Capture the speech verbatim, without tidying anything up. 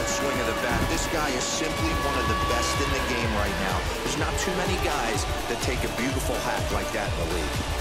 that swing of the bat. This guy is simply one of the best in the game right now. There's not too many guys that take a beautiful hack like that in the league.